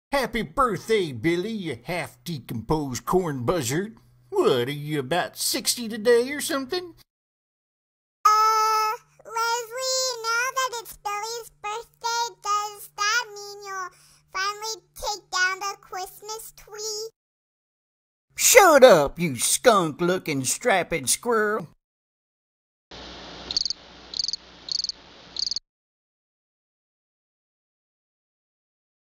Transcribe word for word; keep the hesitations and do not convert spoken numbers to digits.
Happy birthday, Billy, you half-decomposed corn buzzard. What, are you about sixty today or something? Uh, Leslie, now that it's Billy's birthday, does that mean you'll finally take down the Christmas tree? Shut up, you skunk-looking strapping squirrel.